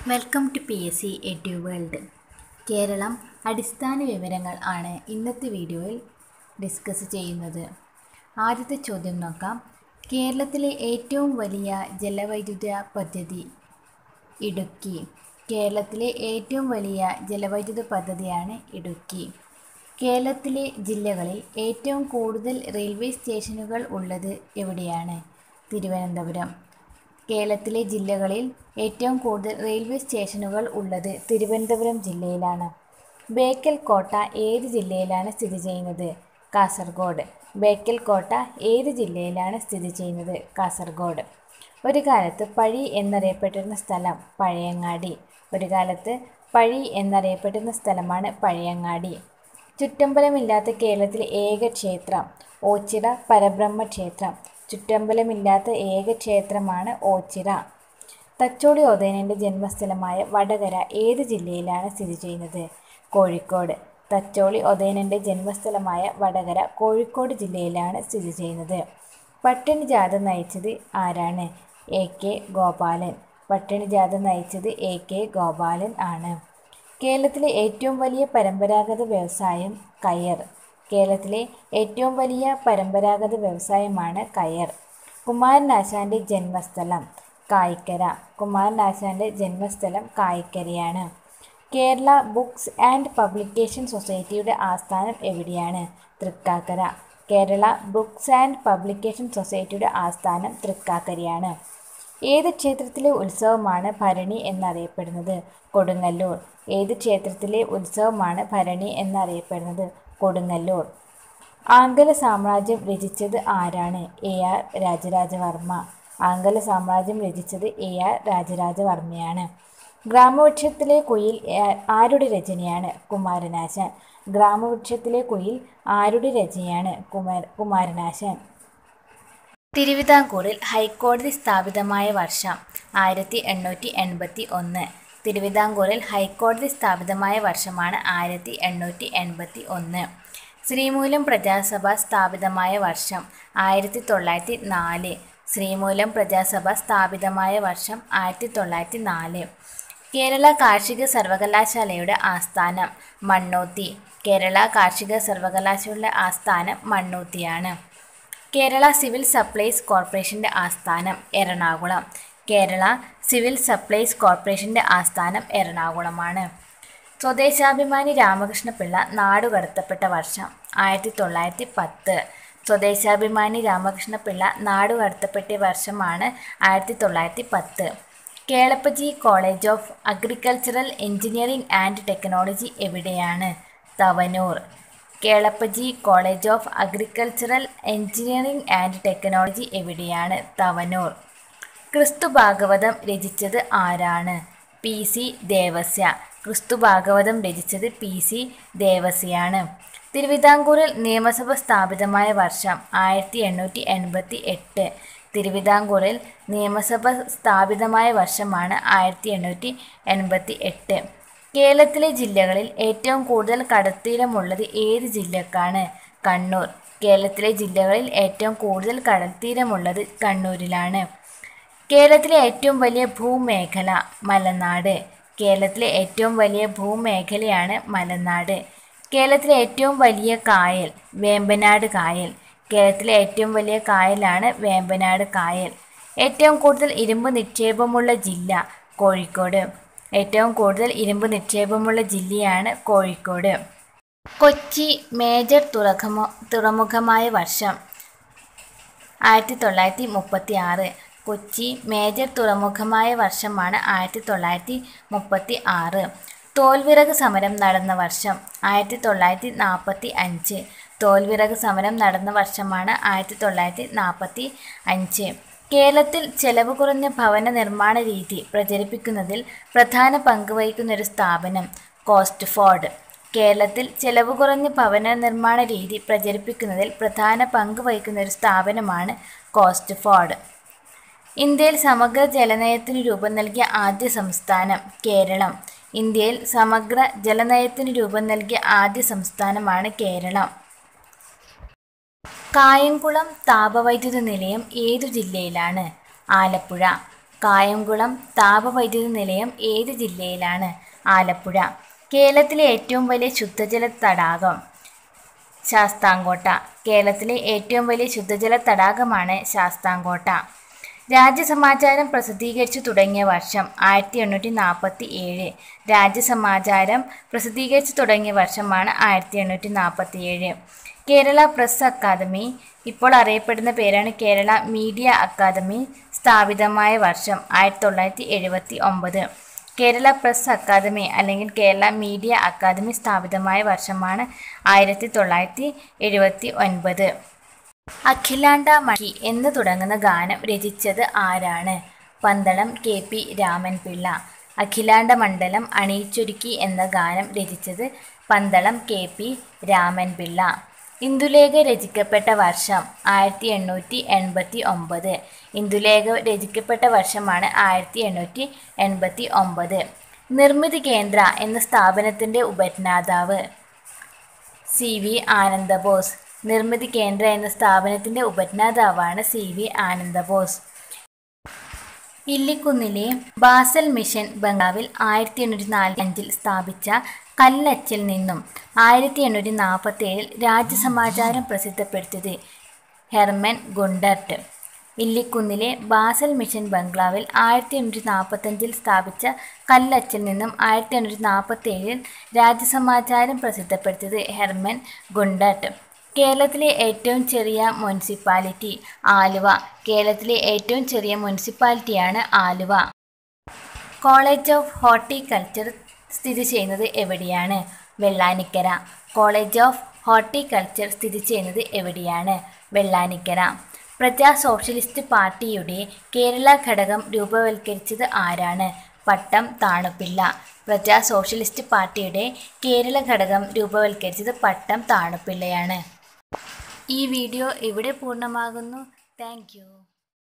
Welcome to PSc edu world. Keralam അടിസ്ഥാന വിവരങ്ങൾ ആണ് ഇന്നത്തെ വീഡിയോയിൽ ഡിസ്കസ് ചെയ്യുന്നത്. ആദ്യത്തെ ചോദ്യം നോക്കാം. കേരളത്തിലെ ഏറ്റവും വലിയ ജലവൈദ്യുത പദ്ധതി ഇടുക്കി. കേരളത്തിലെ ഏറ്റവും വലിയ ജലവൈദ്യുത പദ്ധതിയാണ് ഇടുക്കി. കേരളത്തിലെ ജില്ലകളിൽ ഏറ്റവും കൂടുതൽ റെയിൽവേ സ്റ്റേഷനുകൾ ഉള്ളത് എവിടെയാണ്? തിരുവനന്തപുരം. കേരളത്തിലെ ജില്ലകളിൽ ഏറ്റവും കൂടുതൽ റെയിൽവേ സ്റ്റേഷനുകൾ ഉള്ളത് തിരുവനന്തപുരം ജില്ലയിലാണ്. ബേക്കൽ കോട്ട ഏത് ജില്ലയിലാണ് സ്ഥിതി ചെയ്യുന്നത്? കാസർഗോഡ്. ബേക്കൽ കോട്ട ഏത് ജില്ലയിലാണ് സ്ഥിതി ചെയ്യുന്നത്? കാസർഗോഡ്. ഒരു കാലത്ത് പഴി എന്നറിയപ്പെട്ടിരുന്ന സ്ഥലം പഴയങ്ങാടി. ഒരു കാലത്ത് പഴി എന്നറിയപ്പെട്ടിരുന്ന സ്ഥലമാണ് പഴയങ്ങാടി. ചുറ്റമ്പലമില്ലാത്ത കേരളത്തിലെ ഏക ക്ഷേത്രം ഓച്ചിറ പരബ്രഹ്മ ക്ഷേത്രം. ചുറ്റമ്പലമില്ലാത്ത ഏക ക്ഷേത്രമാണ് ഓച്ചിറ. തച്ചോളി ഒതേനൻ്റെ ജന്മസ്ഥലമായ വടകര ഏത് ജില്ലയിലാണ് സ്ഥിതി ചെയ്യുന്നത്? കോഴിക്കോട്. തച്ചോളി ഒതേനൻ്റെ ജന്മസ്ഥലമായ വടകര കോഴിക്കോട് ജില്ലയിലാണ് സ്ഥിതി ചെയ്യുന്നത്. പട്ടിണി ജാഥ നയിച്ചത് ആരാണ്? AK ഗോപാലൻ. പട്ടിണി ജാഥ നയിച്ചത് AK ഗോപാലൻ ആണ്. കേരളത്തിലെ ഏറ്റവും വലിയ പരമ്പരാഗത വ്യവസായം കയർ. കേരളത്തിലെ ഏറ്റവും വലിയ പരമ്പരാഗത വ്യവസായമാണ് കയർ. കുമാരനാശാൻ്റെ ജന്മസ്ഥലം കായിക്കര. കുമാരനാശാൻ്റെ ജന്മസ്ഥലം കായിക്കരയാണ്. കേരള ബുക്സ് ആൻഡ് പബ്ലിക്കേഷൻ സൊസൈറ്റിയുടെ ആസ്ഥാനം എവിടെയാണ്? Thrikkakara. Kerala books and publication സൊസൈറ്റിയുടെ ആസ്ഥാനം തൃക്കാക്കരയാണ്. ഏത് ക്ഷേത്രത്തിലെ ഉത്സവമാണ് ഭരണി എന്നറിയപ്പെടുന്നത്? കൊടുങ്ങല്ലൂർ. ഏത് ക്ഷേത്രത്തിലെ ഉത്സവമാണ് ഭരണി എന്നറിയപ്പെടുന്നത്? കൊടുങ്ങല്ലൂർ. ആംഗല സാമ്രാജ്യം രചിച്ചത് ആരാണ്? AR രാജരാജവർമ്മ. ആംഗല സാമ്രാജ്യം രചിച്ചത് AR രാജരാജവർമ്മയാണ്. ഗ്രാമവൃക്ഷത്തിലെ കുയിൽ ആരുടെ രചനയാണ്? കുമാരനാശാൻ. ഗ്രാമവൃക്ഷത്തിലെ കുയിൽ ആരുടെ രചനയാണ്? കുമാരനാശാൻ. തിരുവിതാംകൂറിൽ ഹൈക്കോടതി സ്ഥാപിതമായ വർഷം 1881. തിരുവിതാംകൂറിൽ ഹൈക്കോടതി സ്ഥാപിതമായ വർഷമാണ് 1881. ശ്രീമൂലം പ്രജാസഭ സ്ഥാപിതമായ വർഷം 1904. ശ്രീമൂലം പ്രജാസഭ സ്ഥാപിതമായ വർഷം 1904. കേരള കാർഷിക സർവകലാശാലയുടെ ആസ്ഥാനം മണ്ണുത്തി. കേരള കാർഷിക സർവകലാശാലയുടെ ആസ്ഥാനം മണ്ണുത്തിയാണ്. കേരള സിവിൽ സപ്ലൈസ് കോർപ്പറേഷൻ്റെ ആസ്ഥാനം എറണാകുളം. കേരള സിവിൽ സപ്ലൈസ് കോർപ്പറേഷൻ്റെ ആസ്ഥാനം എറണാകുളമാണ്. സ്വദേശാഭിമാനി രാമകൃഷ്ണപിള്ള നാടുകടത്തപ്പെട്ട വർഷം 1910. സ്വദേശാഭിമാനി രാമകൃഷ്ണപിള്ള നാടുകടത്തപ്പെട്ട വർഷമാണ് 1910. Kelappaji college of agricultural engineering and technology എവിടെയാണ്? Thavanur. Kelappaji college of agricultural engineering and technology എവിടെയാണ്? തവനൂർ. ക്രിസ്തുഭാഗവതം രചിച്ചത് ആരാണ്? PC ദേവസ്യ. ക്രിസ്തുഭാഗവതം രചിച്ചത് PC ദേവസ്യയാണ്. തിരുവിതാംകൂറിൽ നിയമസഭ സ്ഥാപിതമായ വർഷം 1888. തിരുവിതാംകൂറിൽ നിയമസഭ സ്ഥാപിതമായ വർഷമാണ് 1888. കേരളത്തിലെ ജില്ലകളിൽ ഏറ്റവും കൂടുതൽ കടൽത്തീരമുള്ളത് ഏത് ജില്ലക്കാണ്? കണ്ണൂർ. കേരളത്തിലെ ജില്ലകളിൽ ഏറ്റവും കൂടുതൽ കടൽത്തീരമുള്ളത് കണ്ണൂരിലാണ്. കേരളത്തിലെ ഏറ്റവും വലിയ ഭൂമേഖല മലനാട്. കേരളത്തിലെ ഏറ്റവും വലിയ ഭൂമേഖലയാണ് മലനാട്. കേരളത്തിലെ ഏറ്റവും വലിയ കായൽ വേമ്പനാട് കായൽ. കേരളത്തിലെ ഏറ്റവും വലിയ കായലാണ് വേമ്പനാട് കായൽ. ഏറ്റവും കൂടുതൽ ഇരുമ്പ് നിക്ഷേപമുള്ള ജില്ല കോഴിക്കോട്. ഏറ്റവും കൂടുതൽ ഇരുമ്പ് നിക്ഷേപമുള്ള ജില്ലയാണ് കോഴിക്കോട്. കൊച്ചി മേജർ തുറമുഖമായ വർഷം 1936. കൊച്ചി മേജർ തുറമുഖമായ വർഷമാണ് 1936. തോൽവിറക് സമരം നടന്ന വർഷം 1945. തോൽവിറക് സമരം നടന്ന വർഷമാണ് 1945. കേരളത്തിൽ ചെലവ് കുറഞ്ഞ ഭവന നിർമ്മാണ രീതി പ്രചരിപ്പിക്കുന്നതിൽ പ്രധാന പങ്ക് വഹിക്കുന്നൊരു സ്ഥാപനം കോസ്റ്റ് ഫോർഡ്. കേരളത്തിൽ ചെലവ് കുറഞ്ഞ ഭവന നിർമ്മാണ രീതി പ്രചരിപ്പിക്കുന്നതിൽ പ്രധാന പങ്ക് വഹിക്കുന്നൊരു സ്ഥാപനമാണ് കോസ്റ്റ് ഫോർഡ്. ഇന്ത്യയിൽ സമഗ്ര ജലനയത്തിന് രൂപം നൽകിയ ആദ്യ സംസ്ഥാനം കേരളം. ഇന്ത്യയിൽ സമഗ്ര ജലനയത്തിന് രൂപം നൽകിയ ആദ്യ സംസ്ഥാനമാണ് കേരളം. കായംകുളം താപവൈദ്യുത നിലയം ഏതു ജില്ലയിലാണ്? ആലപ്പുഴ. കായംകുളം താപവൈദ്യുത നിലയം ഏത് ജില്ലയിലാണ്? ആലപ്പുഴ. കേരളത്തിലെ ഏറ്റവും വലിയ ശുദ്ധജല തടാകം? ശാസ്താംകോട്ട. കേരളത്തിലെ ഏറ്റവും വലിയ ശുദ്ധജല തടാകമാണ് ശാസ്താംകോട്ട. രാജ്യസമാചാരം പ്രസിദ്ധീകരിച്ചു തുടങ്ങിയ വർഷം? 1847. രാജ്യസമാചാരം പ്രസിദ്ധീകരിച്ചു തുടങ്ങിയ വർഷമാണ് 1847. കേരള പ്രസ് അക്കാദമി, ഇപ്പോൾ അറിയപ്പെടുന്ന പേരാണ് കേരള മീഡിയ അക്കാദമി, സ്ഥാപിതമായ വർഷം? 1979. കേരള പ്രസ് അക്കാദമി അല്ലെങ്കിൽ കേരള മീഡിയ അക്കാദമി സ്ഥാപിതമായ വർഷമാണ് 1979. അഖിലാണ്ട മഴി എന്ന് തുടങ്ങുന്ന ഗാനം രചിച്ചത് ആരാണ്? പന്തളം KP രാമൻപിള്ള. അഖിലാണ്ട മണ്ഡലം അണിയിച്ചൊരുക്കി എന്ന ഗാനം രചിച്ചത് പന്തളം KP രാമൻപിള്ള. ഇന്ദുലേഖ രചിക്കപ്പെട്ട വർഷം? 1889. ഇന്ദുലേഖ രചിക്കപ്പെട്ട വർഷമാണ് 1889. നിർമ്മിതി കേന്ദ്ര എന്ന സ്ഥാപനത്തിൻ്റെ ഉപജ്ഞാതാവ്? CV ആനന്ദബോസ്. നിർമ്മിതി കേന്ദ്ര എന്ന സ്ഥാപനത്തിൻ്റെ ഉപജ്ഞാതാവാണ് CV ആനന്ദബോസ്. ഇല്ലിക്കുന്നിലെ ബാസൽ മിഷൻ ബംഗ്ലാവിൽ 1845 സ്ഥാപിച്ച കല്ലച്ചിൽ നിന്നും 1847 രാജ്യസമാചാരം പ്രസിദ്ധപ്പെടുത്തിയത്? Hermann Gundert. ഇല്ലിക്കുന്നിലെ ബാസൽ മിഷൻ ബംഗ്ലാവിൽ 1845 സ്ഥാപിച്ച കല്ലച്ചിൽ നിന്നും 1847 രാജ്യസമാചാരം പ്രസിദ്ധപ്പെടുത്തിയത്? Hermann Gundert. കേരളത്തിലെ ഏറ്റവും ചെറിയ മുനിസിപ്പാലിറ്റി? ആലുവ. കേരളത്തിലെ ഏറ്റവും ചെറിയ മുനിസിപ്പാലിറ്റിയാണ് ആലുവ. കോളേജ് ഓഫ് ഹോർട്ടിക്കൾച്ചർ സ്ഥിതി ചെയ്യുന്നത് എവിടെയാണ്? വെള്ളാനിക്കര. കോളേജ് ഓഫ് ഹോർട്ടിക്കൾച്ചർ സ്ഥിതി ചെയ്യുന്നത് എവിടെയാണ്? വെള്ളാനിക്കര. പ്രജാ സോഷ്യലിസ്റ്റ് പാർട്ടിയുടെ കേരള ഘടകം രൂപവൽക്കരിച്ചത് ആരാണ്? പട്ടം താണുപിള്ള. പ്രജാ സോഷ്യലിസ്റ്റ് പാർട്ടിയുടെ കേരള ഘടകം രൂപവൽക്കരിച്ചത് പട്ടം താണുപിള്ളയാണ്. ഈ വീഡിയോ ഇവിടെ പൂർണ്ണമാകുന്നു. Thank U.